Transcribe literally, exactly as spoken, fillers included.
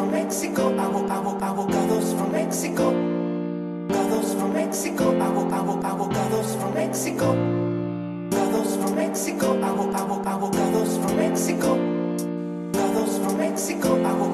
from Mexico, avo, avo, avocados from Mexico. Avocados from Mexico, avo, avo, avocados from Mexico. Avocados from Mexico, avo, avo, avocados from Mexico. Avocados from Mexico, avo,